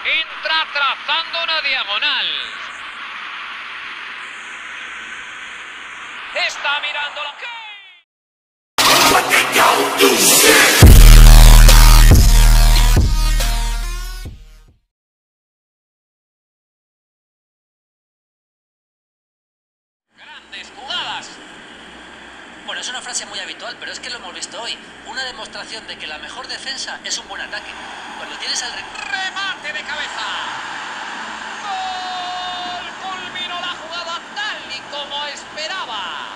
Entra trazando una diagonal. Está mirando la... Grandes jugadas. Bueno, es una frase muy habitual, pero es que lo hemos visto hoy. Una demostración de que la mejor defensa es un buen ataque. Cuando tienes al... Remate de cabeza. ¡Gol! Culminó la jugada tal y como esperaba.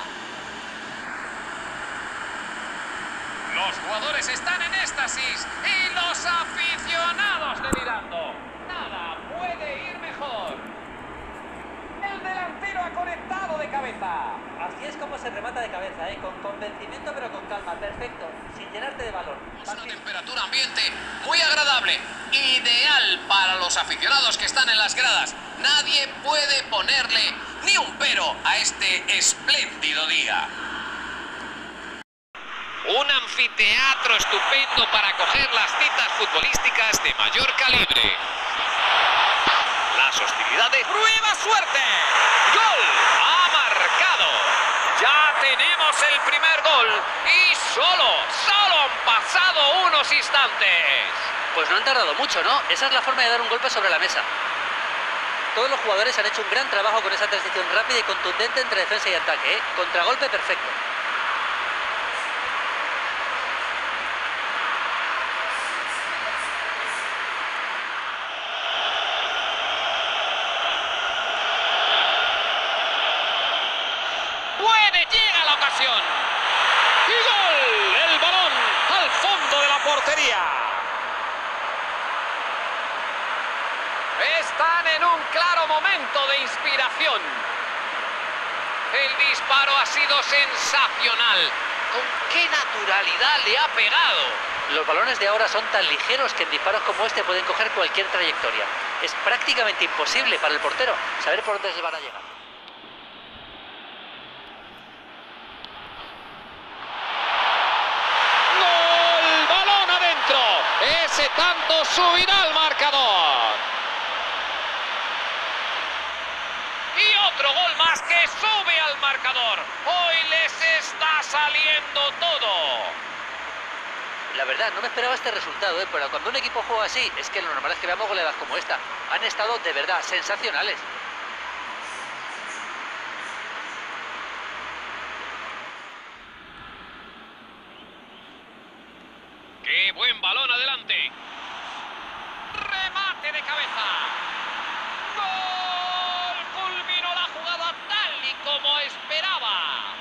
Los jugadores están en éxtasis y los aficionados delirando. Nada puede ir mejor. El delantero ha conectado de cabeza. Así es como se remata de cabeza, con convencimiento pero con calma. Perfecto, sin llenarte de valor. Es una temperatura ambiente muy agradable, ideal para los aficionados que están en las gradas. Nadie puede ponerle ni un pero a este espléndido día. Un anfiteatro estupendo para acoger las citas futbolísticas de mayor calibre. Las hostilidades. ¡Prueba suerte! ¡Gol! ¡Ha marcado! Ya tenemos el primer gol y solo han pasado unos instantes. Pues no han tardado mucho, ¿no? Esa es la forma de dar un golpe sobre la mesa. Todos los jugadores han hecho un gran trabajo con esa transición rápida y contundente entre defensa y ataque, Contragolpe perfecto. Llega la ocasión. ¡Y gol! El balón al fondo de la portería. Están en un claro momento de inspiración. El disparo ha sido sensacional. ¿Con qué naturalidad le ha pegado? Los balones de ahora son tan ligeros que en disparos como este pueden coger cualquier trayectoria. Es prácticamente imposible para el portero saber por dónde se van a llegar. Ese tanto subirá al marcador. Y otro gol más que sube al marcador. Hoy les está saliendo todo. La verdad, no me esperaba este resultado, pero cuando un equipo juega así, es que lo normal es que veamos goleadas como esta. Han estado de verdad sensacionales. ¡Qué buen balón adelante! ¡Remate de cabeza! ¡Gol! Culminó la jugada tal y como esperaba.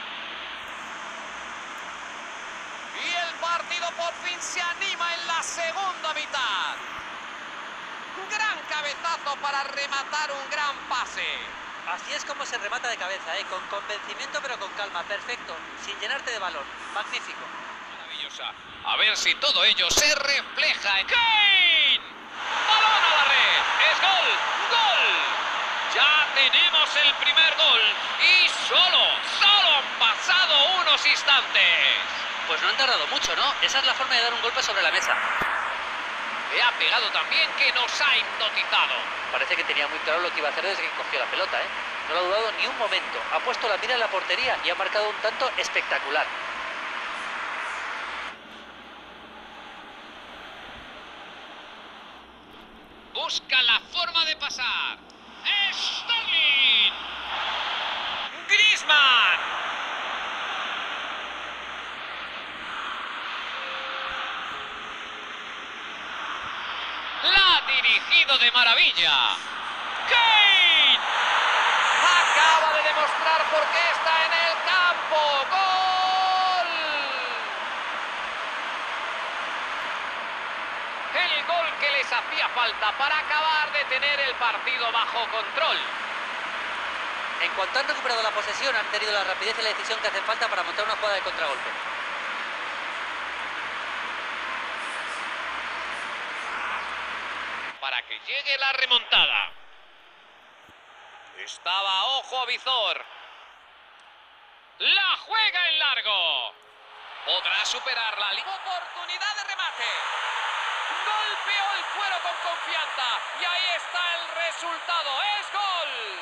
Y el partido por fin se anima en la segunda mitad. Gran cabezazo para rematar un gran pase. Así es como se remata de cabeza, con convencimiento pero con calma. Perfecto, sin llenarte de valor. Magnífico. Maravillosa. A ver si todo ello se refleja en... ¡Kane! ¡Balón a la red! ¡Es gol! ¡Gol! Ya tenemos el primer gol y solo han pasado unos instantes. Pues no han tardado mucho, ¿no? Esa es la forma de dar un golpe sobre la mesa. Le ha pegado también que nos ha hipnotizado. Parece que tenía muy claro lo que iba a hacer desde que cogió la pelota, No lo ha dudado ni un momento. Ha puesto la mira en la portería y ha marcado un tanto espectacular. Busca la forma de pasar. ¡Sterling! ¡Griezmann! La ha dirigido de maravilla. ¡Kane! Acaba de demostrar por qué está en el campo. ¡Gol! El gol que les hacía falta para acabar de tener el partido bajo control. En cuanto han recuperado la posesión, han tenido la rapidez y la decisión que hacen falta para montar una jugada de contragolpe. Para que llegue la remontada. Estaba ojo a visor. La juega en largo. Podrá superar la oportunidad de remate. Golpeó el cuero con confianza y ahí está el resultado. ¡Es gol!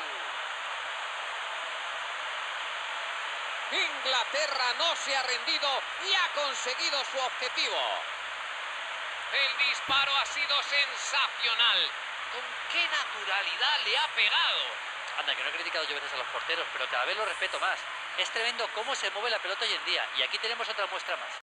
Inglaterra no se ha rendido y ha conseguido su objetivo. El disparo ha sido sensacional. ¿Con qué naturalidad le ha pegado? Anda, que no he criticado yo veces a los porteros, pero cada vez lo respeto más. Es tremendo cómo se mueve la pelota hoy en día. Y aquí tenemos otra muestra más.